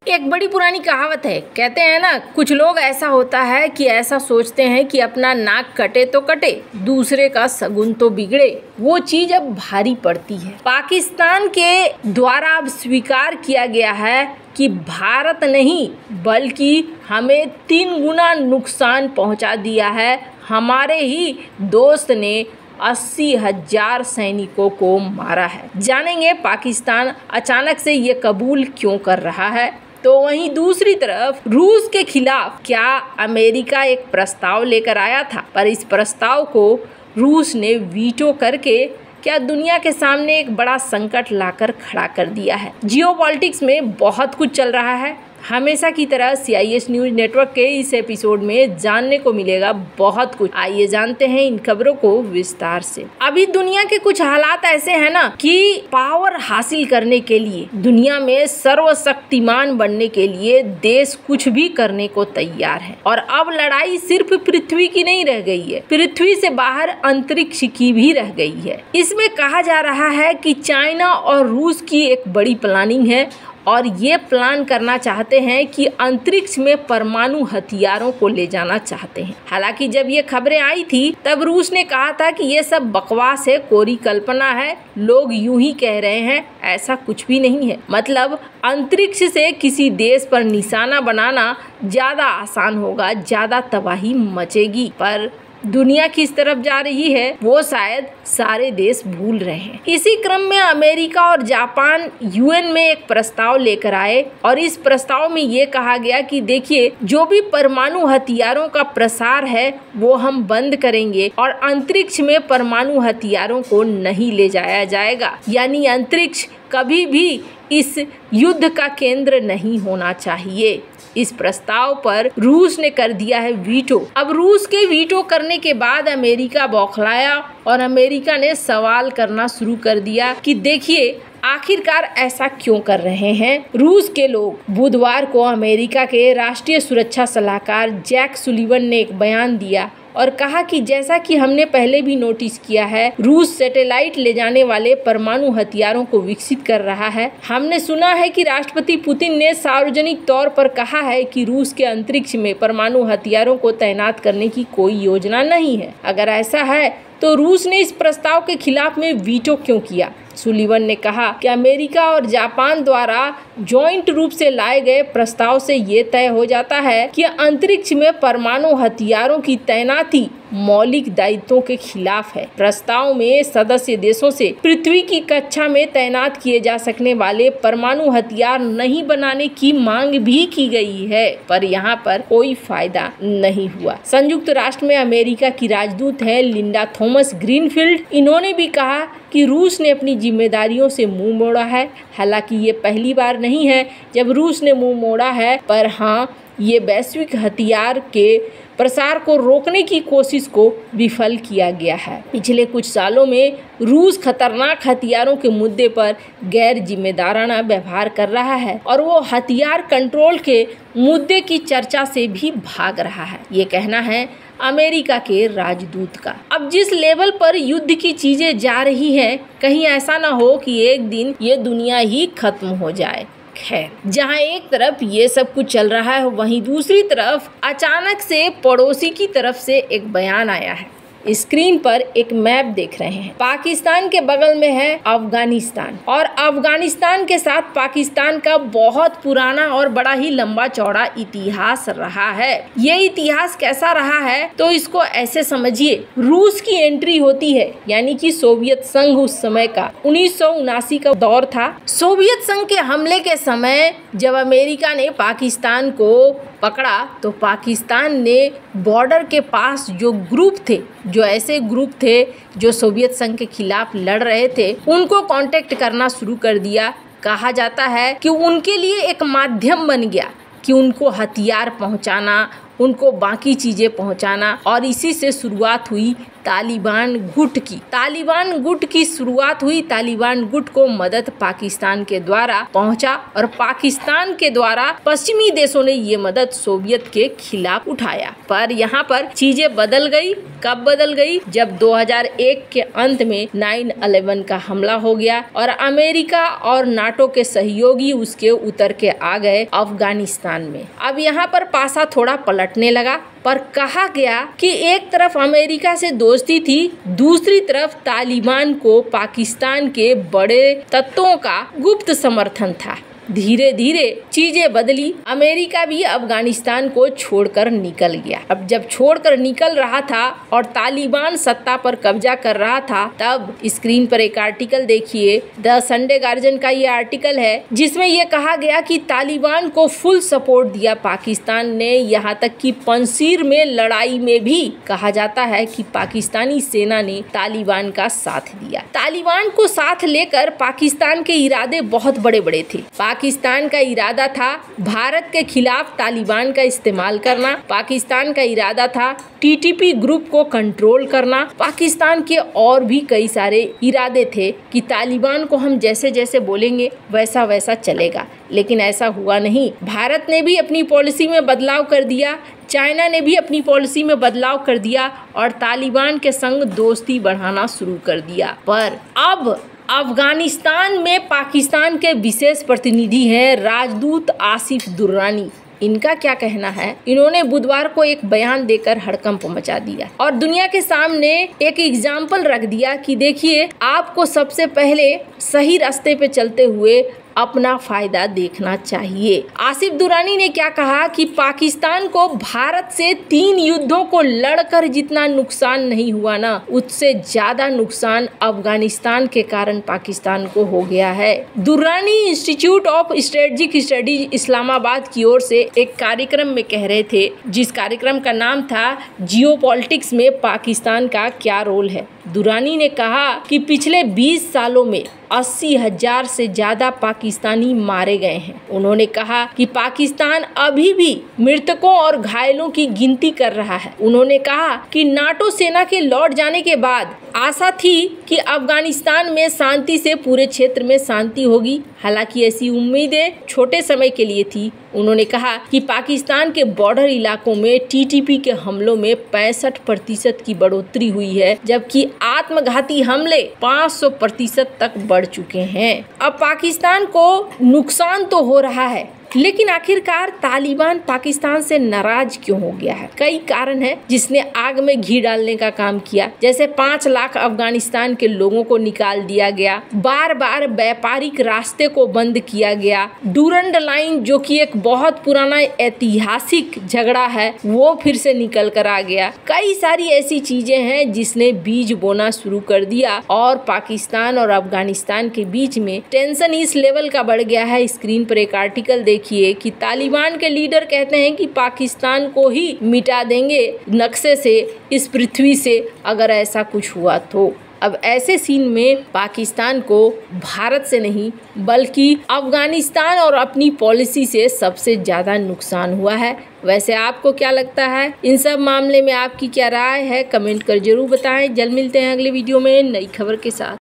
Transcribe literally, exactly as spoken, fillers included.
एक बड़ी पुरानी कहावत है, कहते हैं ना, कुछ लोग ऐसा होता है कि ऐसा सोचते हैं कि अपना नाक कटे तो कटे, दूसरे का सगुन तो बिगड़े। वो चीज अब भारी पड़ती है। पाकिस्तान के द्वारा अब स्वीकार किया गया है कि भारत नहीं बल्कि हमें तीन गुना नुकसान पहुंचा दिया है। हमारे ही दोस्त ने अस्सी हजार सैनिकों को मारा है। जानेंगे पाकिस्तान अचानक से ये कबूल क्यों कर रहा है। तो वहीं दूसरी तरफ रूस के खिलाफ क्या अमेरिका एक प्रस्ताव लेकर आया था, पर इस प्रस्ताव को रूस ने वीटो करके क्या दुनिया के सामने एक बड़ा संकट लाकर खड़ा कर दिया है। जियोपॉलिटिक्स में बहुत कुछ चल रहा है। हमेशा की तरह C I S news network के इस एपिसोड में जानने को मिलेगा बहुत कुछ। आइए जानते हैं इन खबरों को विस्तार से। अभी दुनिया के कुछ हालात ऐसे हैं ना कि पावर हासिल करने के लिए, दुनिया में सर्वशक्तिमान बनने के लिए देश कुछ भी करने को तैयार है। और अब लड़ाई सिर्फ पृथ्वी की नहीं रह गई है, पृथ्वी से बाहर अंतरिक्ष की भी रह गई है। इसमें कहा जा रहा है कि चाइना और रूस की एक बड़ी प्लानिंग है और ये प्लान करना चाहते हैं कि अंतरिक्ष में परमाणु हथियारों को ले जाना चाहते हैं। हालांकि जब ये खबरें आई थी तब रूस ने कहा था कि ये सब बकवास है, कोरी कल्पना है, लोग यूं ही कह रहे हैं, ऐसा कुछ भी नहीं है। मतलब अंतरिक्ष से किसी देश पर निशाना बनाना ज्यादा आसान होगा, ज्यादा तबाही मचेगी। पर दुनिया किस तरफ जा रही है वो शायद सारे देश भूल रहे हैं। इसी क्रम में अमेरिका और जापान यू एन में एक प्रस्ताव लेकर आए और इस प्रस्ताव में ये कहा गया कि देखिए, जो भी परमाणु हथियारों का प्रसार है वो हम बंद करेंगे और अंतरिक्ष में परमाणु हथियारों को नहीं ले जाया जाएगा। यानी अंतरिक्ष कभी भी इस युद्ध का केंद्र नहीं होना चाहिए। इस प्रस्ताव पर रूस ने कर दिया है वीटो। अब रूस के वीटो करने के बाद अमेरिका बौखलाया और अमेरिका ने सवाल करना शुरू कर दिया कि देखिए, आखिरकार ऐसा क्यों कर रहे हैं रूस के लोग। बुधवार को अमेरिका के राष्ट्रीय सुरक्षा सलाहकार जैक सुलिवन ने एक बयान दिया और कहा कि जैसा कि हमने पहले भी नोटिस किया है, रूस सैटेलाइट ले जाने वाले परमाणु हथियारों को विकसित कर रहा है। हमने सुना है कि राष्ट्रपति पुतिन ने सार्वजनिक तौर पर कहा है कि रूस के अंतरिक्ष में परमाणु हथियारों को तैनात करने की कोई योजना नहीं है। अगर ऐसा है तो रूस ने इस प्रस्ताव के खिलाफ में वीटो क्यों किया। सुलिवन ने कहा कि अमेरिका और जापान द्वारा जॉइंट रूप से लाए गए प्रस्ताव से ये तय हो जाता है कि अंतरिक्ष में परमाणु हथियारों की तैनाती मौलिक दायित्वों के खिलाफ है। प्रस्ताव में सदस्य देशों से पृथ्वी की कक्षा में तैनात किए जा सकने वाले परमाणु हथियार नहीं बनाने की मांग भी की गई है, पर यहाँ पर कोई फायदा नहीं हुआ। संयुक्त राष्ट्र में अमेरिका की राजदूत है लिंडा थॉमस ग्रीनफील्ड। इन्होंने भी कहा कि रूस ने अपनी जिम्मेदारियों से मुंह मोड़ा है। हालांकि ये पहली बार नहीं है जब रूस ने मुंह मोड़ा है, पर हाँ, ये वैश्विक हथियार के प्रसार को रोकने की कोशिश को विफल किया गया है। पिछले कुछ सालों में रूस खतरनाक हथियारों के मुद्दे पर गैर जिम्मेदाराना व्यवहार कर रहा है और वो हथियार कंट्रोल के मुद्दे की चर्चा से भी भाग रहा है। ये कहना है अमेरिका के राजदूत का। अब जिस लेवल पर युद्ध की चीजें जा रही हैं, कहीं ऐसा ना हो कि एक दिन ये दुनिया ही खत्म हो जाए। खैर, जहां एक तरफ ये सब कुछ चल रहा है, वहीं दूसरी तरफ अचानक से पड़ोसी की तरफ से एक बयान आया है। स्क्रीन पर एक मैप देख रहे हैं। पाकिस्तान के बगल में है अफगानिस्तान और अफगानिस्तान के साथ पाकिस्तान का बहुत पुराना और बड़ा ही लंबा चौड़ा इतिहास रहा है। ये इतिहास कैसा रहा है तो इसको ऐसे समझिए, रूस की एंट्री होती है, यानी कि सोवियत संघ उस समय का उन्नीस सौ उनासी का दौर था। सोवियत संघ के हमले के समय जब अमेरिका ने पाकिस्तान को पकड़ा तो पाकिस्तान ने बॉर्डर के पास जो ग्रुप थे, जो ऐसे ग्रुप थे जो सोवियत संघ के खिलाफ लड़ रहे थे, उनको कांटेक्ट करना शुरू कर दिया। कहा जाता है कि उनके लिए एक माध्यम बन गया कि उनको हथियार पहुंचाना, उनको बाकी चीज़ें पहुंचाना, और इसी से शुरुआत हुई तालिबान गुट की। तालिबान गुट की शुरुआत हुई, तालिबान गुट को मदद पाकिस्तान के द्वारा पहुंचा और पाकिस्तान के द्वारा पश्चिमी देशों ने ये मदद सोवियत के खिलाफ उठाया। पर यहाँ पर चीजें बदल गई। कब बदल गई? जब दो हज़ार एक के अंत में नाइन इलेवन का हमला हो गया और अमेरिका और नाटो के सहयोगी उसके उतर के आ गए अफगानिस्तान में। अब यहाँ पर पासा थोड़ा पलटने लगा, पर कहा गया कि एक तरफ अमेरिका से दोस्ती थी, दूसरी तरफ तालिबान को पाकिस्तान के बड़े तत्वों का गुप्त समर्थन था। धीरे धीरे चीजें बदली। अमेरिका भी अफगानिस्तान को छोड़कर निकल गया। अब जब छोड़कर निकल रहा था और तालिबान सत्ता पर कब्जा कर रहा था, तब स्क्रीन पर एक आर्टिकल देखिए, द संडे गार्जियन का ये आर्टिकल है, जिसमें ये कहा गया कि तालिबान को फुल सपोर्ट दिया पाकिस्तान ने। यहाँ तक कि पंजशीर में लड़ाई में भी कहा जाता है कि पाकिस्तानी सेना ने तालिबान का साथ दिया। तालिबान को साथ लेकर पाकिस्तान के इरादे बहुत बड़े बड़े थे। पाकिस्तान का इरादा था भारत के खिलाफ तालिबान का इस्तेमाल करना। पाकिस्तान का इरादा था टीटीपी ग्रुप को कंट्रोल करना। पाकिस्तान के और भी कई सारे इरादे थे कि तालिबान को हम जैसे जैसे बोलेंगे वैसा वैसा चलेगा, लेकिन ऐसा हुआ नहीं। भारत ने भी अपनी पॉलिसी में बदलाव कर दिया, चाइना ने भी अपनी पॉलिसी में बदलाव कर दिया और तालिबान के संग दोस्ती बढ़ाना शुरू कर दिया। पर अब अफगानिस्तान में पाकिस्तान के विशेष प्रतिनिधि हैं राजदूत आसिफ दुर्रानी। इनका क्या कहना है? इन्होंने बुधवार को एक बयान देकर हड़कंप मचा दिया और दुनिया के सामने एक एग्जाम्पल रख दिया कि देखिए, आपको सबसे पहले सही रास्ते पे चलते हुए अपना फायदा देखना चाहिए। आसिफ दुरानी ने क्या कहा कि पाकिस्तान को भारत से तीन युद्धों को लड़कर जितना नुकसान नहीं हुआ ना, उससे ज्यादा नुकसान अफगानिस्तान के कारण पाकिस्तान को हो गया है। Durrani institute of strategic studies Islamabad की ओर से एक कार्यक्रम में कह रहे थे, जिस कार्यक्रम का नाम था जियोपॉलिटिक्स में पाकिस्तान का क्या रोल है। दुरानी ने कहा कि पिछले बीस सालों में अस्सी हजार से ज्यादा पाकिस्तानी मारे गए हैं। उन्होंने कहा कि पाकिस्तान अभी भी मृतकों और घायलों की गिनती कर रहा है। उन्होंने कहा कि नाटो सेना के लौट जाने के बाद आशा थी कि अफगानिस्तान में शांति से पूरे क्षेत्र में शांति होगी। हालांकि ऐसी उम्मीदें छोटे समय के लिए थी। उन्होंने कहा कि पाकिस्तान के बॉर्डर इलाकों में टीटीपी के हमलों में पैंसठ प्रतिशत की बढ़ोतरी हुई है, जबकि आत्मघाती हमले पाँच सौ प्रतिशत तक बढ़ चुके हैं। अब पाकिस्तान को नुकसान तो हो रहा है, लेकिन आखिरकार तालिबान पाकिस्तान से नाराज क्यों हो गया है? कई कारण है जिसने आग में घी डालने का काम किया। जैसे पाँच लाख अफगानिस्तान के लोगों को निकाल दिया गया, बार बार व्यापारिक रास्ते को बंद किया गया, डूरंड लाइन जो कि एक बहुत पुराना ऐतिहासिक झगड़ा है वो फिर से निकल कर आ गया। कई सारी ऐसी चीजें हैं जिसने बीज बोना शुरू कर दिया और पाकिस्तान और अफगानिस्तान के बीच में टेंशन इस लेवल का बढ़ गया है। स्क्रीन पर एक आर्टिकल देखिए कि तालिबान के लीडर कहते हैं कि पाकिस्तान को ही मिटा देंगे नक्शे से, इस पृथ्वी से, अगर ऐसा कुछ हुआ तो। अब ऐसे सीन में पाकिस्तान को भारत से नहीं बल्कि अफगानिस्तान और अपनी पॉलिसी से सबसे ज्यादा नुकसान हुआ है। वैसे आपको क्या लगता है? इन सब मामले में आपकी क्या राय है? कमेंट कर जरूर बताएं। जल्द मिलते हैं अगले वीडियो में नई खबर के साथ।